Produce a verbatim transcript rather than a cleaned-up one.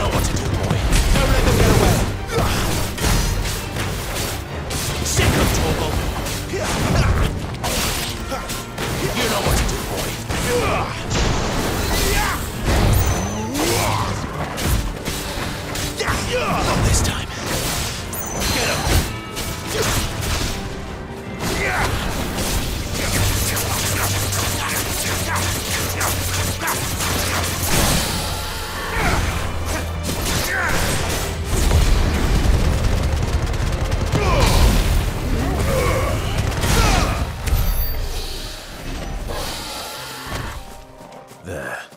know what to do, boy. Don't let them get away. Sick of Torgal. You know what to do, boy. Not this time. Get him. There.